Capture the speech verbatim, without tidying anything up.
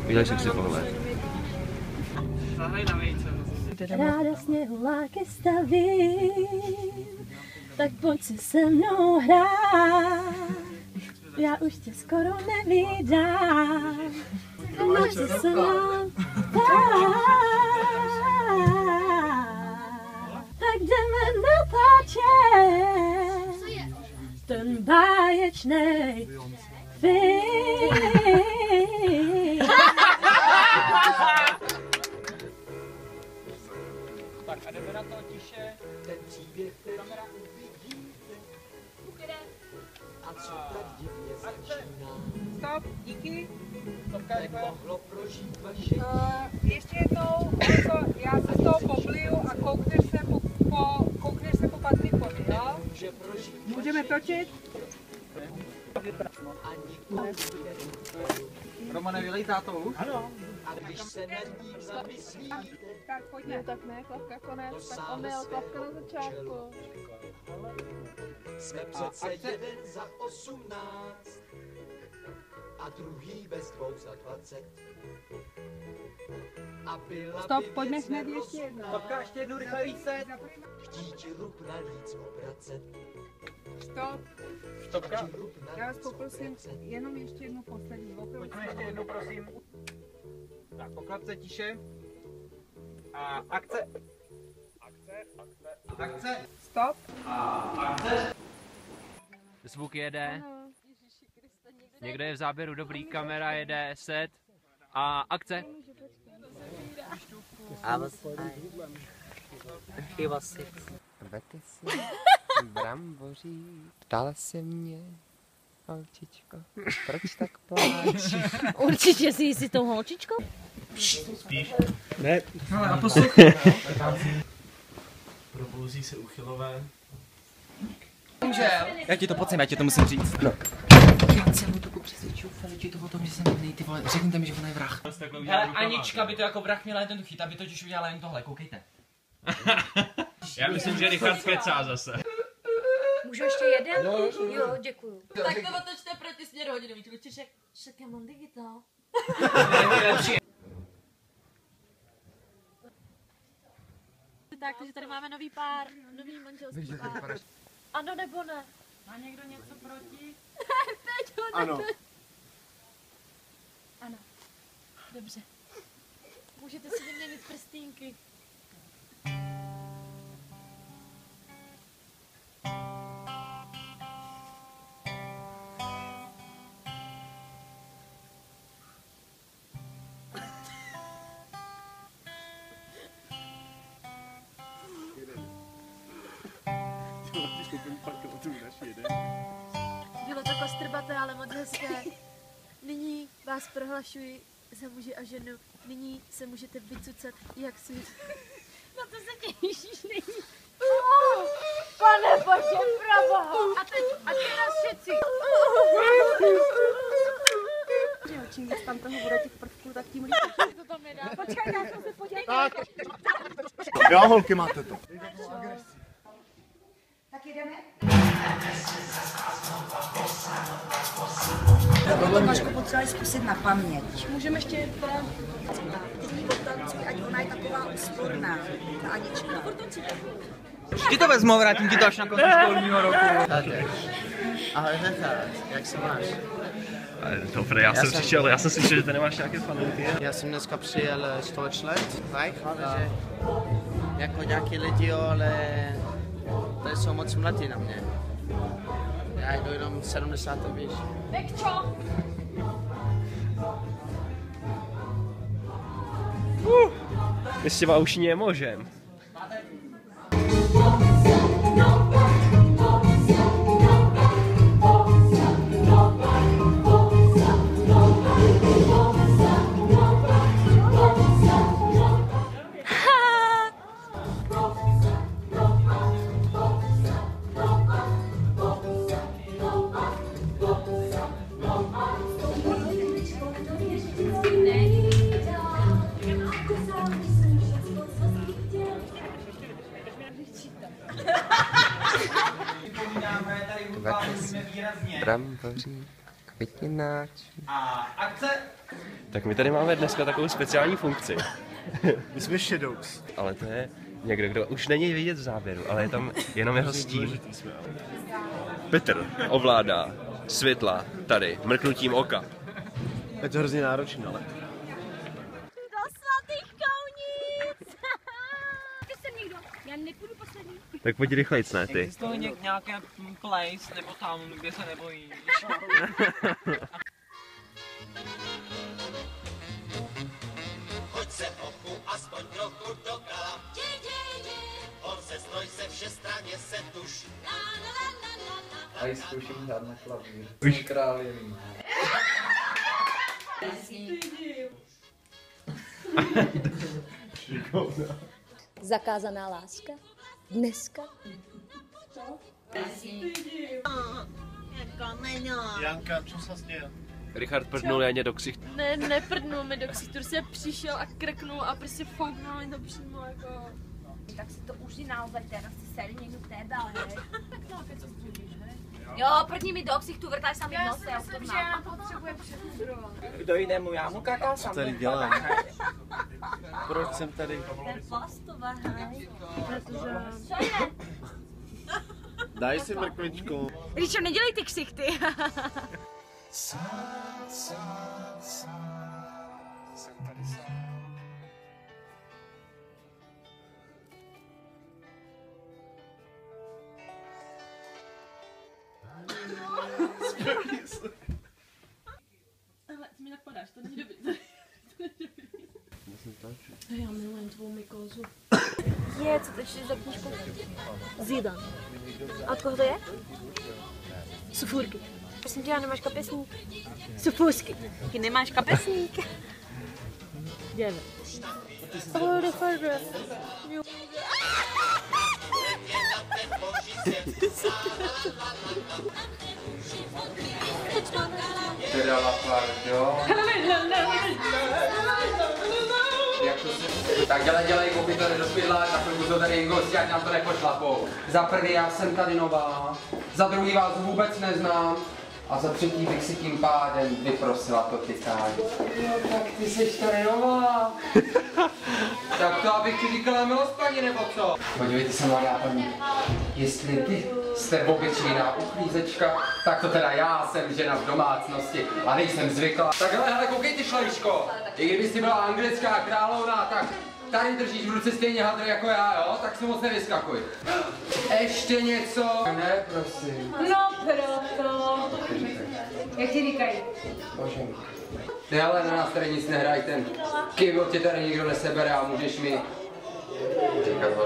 Udělej si pohled. Zahraj na vejce. Ráda sněhuláky stavím, tak pojď si se mnou hrát. Já už tě skoro nevídám, máš se nám tak jdeme natáčet ten báječnej film. Tak a jdeme na to tiše. Ten příběh, který kamera uvidíte. A co tak divně začíná. Stop, díky. Stopka, Nemohlo prožít vaše. Uh, ještě jednou, co, já se z toho pobliju a koukneš se po, po, koukneš se po Patrikovi, jo? Může prožít. Můžeme točit? Romane, vylej tátou? Ano. A když se nad ním zamyslíte, Tak pojďme. Tak ne, Klavka konec, tak omyl, Klavka na začátku. jsme přece jeden za osmnáct a druhý bez dvou za dvacet. A byla Stop, by pojďme věc hned ještě jednou. Stopka, ještě jednou rychle více. chtít ruku na líc obracet. Stop. Stopka. Chtít ruku na Já vás líc poprosím obracet. jenom ještě jednu poslední. Opravdu. Pojďme ještě jednou, prosím. Tak, poklapce tiše. A akce. Akce, akce, akce. Stop. Zvuk jede. Někde je v záběru dobrý, kamera jede, set. A akce. I was five. He was six. Vete si, bramboří, ptala se mě, holčičko, proč tak pláč? Určitě si jsi tou holčičkou? Ne. Ale a poslouchej. Probouzí se uchylové. Já ti to pocím, já ti to musím říct. No. Já celou dobu přesvědčuju Feličitu o tom, že jsem jiný, ty vole, řekněte mi, že ona je vrah. Hele, Anička by to jako vrah měla jednoduchý, ta by totiž udělala jen tohle, koukejte. Já myslím, že Richard kecá zase. Můžu ještě jeden? No, Jo, děkuju. Tak to otočte proti směru hodinový, ček, ček, já mám digitál. Tak, takže tady máme nový pár, nový manželský pár. Ano nebo ne? Má někdo něco proti? Teď ho Ano. Ano. Dobře. Můžete si vyměnit prstínky. Bylo to kostrbaté, ale moc hezké. Nyní vás prohlašuji za muže a ženu. Nyní se můžete vycucat, jak si... Na to se těšíš nyní. Oh, pane bože, proboha! A teď, a teď nás všetci. Čím víc tam toho bude těch prvků, tak tím líp. To tam nedá. Počkej, já jsem se podívat. Jo, holky, máte to. Tak jedeme? Tohle Mašku potřebovali zkusit na paměť. Můžeme ještě teda... Potancuj, ať ona je taková úsporná, ta Anička. Ti to vezmu, vrátím ti to až na konci školního roku. Ahoj Richard, jak se máš? Dobré, já, Já jsem jsem- přišel, já jsem slyšel, že ty nemáš nějaké fanoušky. Já jsem dneska přijel sto let, tak, že jako nějaký lidi, jo, ale tady jsou moc mladí na mě. Já jdu jenom sedmdesát, víš. Vekčo! Uh, my s těma už nemůžem. Vete si, bramboří, Květináč. A akce! Tak my tady máme dneska takovou speciální funkci. My jsme Shadows. Ale to je někdo, kdo už není vidět v záběru, ale je tam jenom jeho stín. Petr ovládá světla tady mrknutím oka. Je to hrozně náročné, ale... Do svatých kounic! Ty jsem někdo, já nepůjdu poslední. Tak pojď rychlejc, ne ty. Existuje nějaké place nebo tam, kde se nebojíš? Hoď se ochu aspoň trochu do kala. On se stroj se všestraně se tuš. A jí zkouším hrát na klavír. Už král je mý. Zakázaná láska? Dneska? Janka, čo sa sněl? Richard prdnul Janě do ksichtu. Ne, neprdnul mi do ksichtu, se přišel a krknul a prostě fouknul mi to přímo jako... Tak si to užij naozaj teraz, si seri někdo tebe, ale hej. Tak no, opět co združíš, hej? Jo, prdni mi do ksichtu, vrtaj sa mi v nose, Já si myslím, že já potřebuji přefundrovat. Kdo jde mu, já mu kakal sám. Co tady dělám? Proč jsem tady? Ten plastová, hej. Protože... Co je? Daj si mrkvičku. Ríčo, nedělej ty ksichty. Sám, sám, sám, jsem tady sám. Ale ty mi napadáš, to není dobrý. To není dobrý. Já miluji tvou mykózu. Je, co to čteš za knížku? Zídan. A od koho to je? Sufůrky. Prosím tě, já nemáš kapesník. Sufůzky. Ty nemáš kapesník. Děve. Oh, the photograph. Teda la pardon. Jak to se... Tak dělej, dělej, koupit to nedospědla, za chvilku to tady gosti, ať nám to nepošlapou. Za první, já jsem tady nová, za druhý vás vůbec neznám a za třetí bych si tím pádem vyprosila to tykání. No tak ty seš tady nová. Tak to abych ti říkala milost, paní, nebo co? Podívejte se, mladá paní, jestli ty jste obyčejná uklízečka, tak to teda já jsem žena v domácnosti a nejsem zvyklá. Tak hele, hele, koukej ty šlejško, i kdyby jsi byla anglická královna, tak tady držíš v ruce stejně hadr jako já, jo? Tak si moc nevyskakuj. Ještě něco? Ne, prosím. No proto. Jak ti říkají? Bože. Ty ale na nás tady nic nehraj, ten kýbl tě tady nikdo nesebere a můžeš mi říkat